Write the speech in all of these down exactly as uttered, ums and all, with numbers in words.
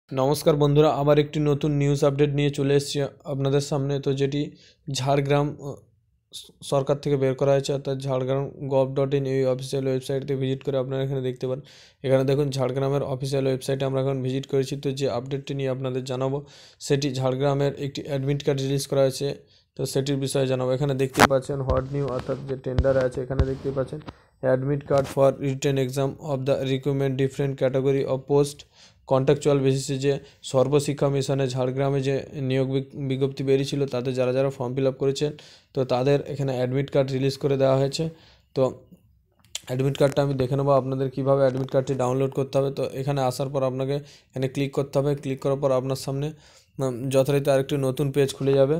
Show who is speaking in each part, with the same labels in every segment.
Speaker 1: নমস্কার বন্ধুরা, আবার একটি নতুন নিউজ আপডেট নিয়ে চলে এসেছি আপনাদের সামনে। তো যেটি ঝাড়গ্রাম আহ, সরকার থেকে বের করা হয়েছে, অর্থাৎ ঝাড়গ্রাম গভ ডট ইন এই অফিসিয়াল ওয়েবসাইটে ভিজিট করে আপনারা এখানে দেখতে পারেন। এখানে দেখুন ঝাড়গ্রামের অফিসিয়াল ওয়েবসাইটে আমরা এখন ভিজিট করেছি। তো যে আপডেটটি নিয়ে আপনাদের জানাবো সেটি ঝাড়গ্রামের একটি অ্যাডমিট কার্ড রিলিজ করা হয়েছে, তো সেটির বিষয়ে জানাবো। এখানে দেখতে পাচ্ছেন হোয়াট নিউ, অর্থাৎ যে টেন্ডার আছে এখানে দেখতে পাচ্ছেন admit card for written exam of the recruitment different category of post contractual বেসিসে যে সর্বশিক্ষা মিশনে ঝাড়গ্রামে যে নিয়োগ বিজ্ঞপ্তি বেরিয়েছিল তাতে যারা যারা ফর্ম ফিল আপ করেছেন তো তাদের এখানে অ্যাডমিট কার্ড রিলিজ করে দেওয়া হয়েছে। তো অ্যাডমিট কার্ডটা আমি দেখে নেবো আপনাদের কীভাবে অ্যাডমিট কার্ডটি ডাউনলোড করতে হবে। তো এখানে আসার পর আপনাকে এখানে ক্লিক করতে হবে। ক্লিক করার পর আপনার সামনে যথারীতি আরেকটি নতুন পেজ খুলে যাবে।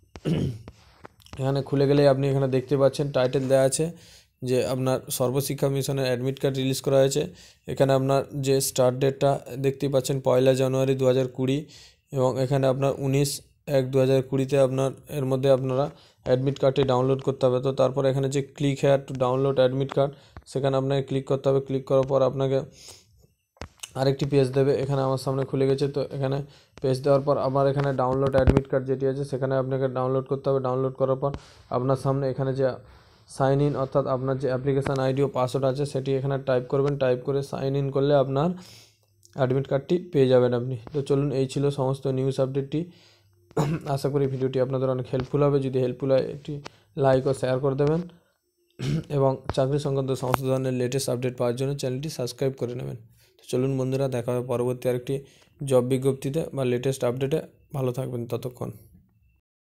Speaker 1: এখানে খুলে গেলেই আপনি এখানে দেখতে পাচ্ছেন টাইটেল দেওয়া আছে যে আপনার সর্বশিক্ষা মিশনের অ্যাডমিট কার্ড রিলিজ করা হয়েছে। এখানে আপনার যে স্টার্ট ডেটটা দেখতেই পাচ্ছেন পয়লা জানুয়ারি দু হাজার কুড়ি, এবং এখানে আপনার উনিশ এক দু হাজার কুড়িতে আপনার এর মধ্যে আপনারা অ্যাডমিট কার্ডটি ডাউনলোড করতে হবে। তো তারপর এখানে যে click here to download admit card সেখানে আপনাকে ক্লিক করতে হবে। ক্লিক করার পর আপনাকে আরেকটি পেজ দেবে। এখানে আমার সামনে খুলে গেছে। তো এখানে পেজ দেওয়ার পর আবার এখানে ডাউনলোড অ্যাডমিট কার্ড যেটি আছে সেখানে আপনাকে ডাউনলোড করতে হবে। ডাউনলোড করার পর আপনার সামনে এখানে যে সাইন ইন, অর্থাৎ আপনার যে অ্যাপ্লিকেশান আইডি ও পাসওয়ার্ড আছে সেটি এখানে টাইপ করবেন। টাইপ করে সাইন ইন করলে আপনার অ্যাডমিট কার্ডটি পেয়ে যাবেন আপনি। তো চলুন, এই ছিল সমস্ত নিউজ আপডেটটি। আশা করি ভিডিওটি আপনাদের অনেক হেল্পফুল হবে। যদি হেল্পফুল হয় একটি লাইক ও শেয়ার করে দেবেন, এবং চাকরি সংক্রান্ত সমস্ত ধরনের লেটেস্ট আপডেট পাওয়ার জন্য চ্যানেলটি সাবস্ক্রাইব করে নেবেন। তো চলুন বন্ধুরা, দেখা হবে পরবর্তী আরেকটি জব বিজ্ঞপ্তিতে বা লেটেস্ট আপডেটে। ভালো থাকবেন ততক্ষণ।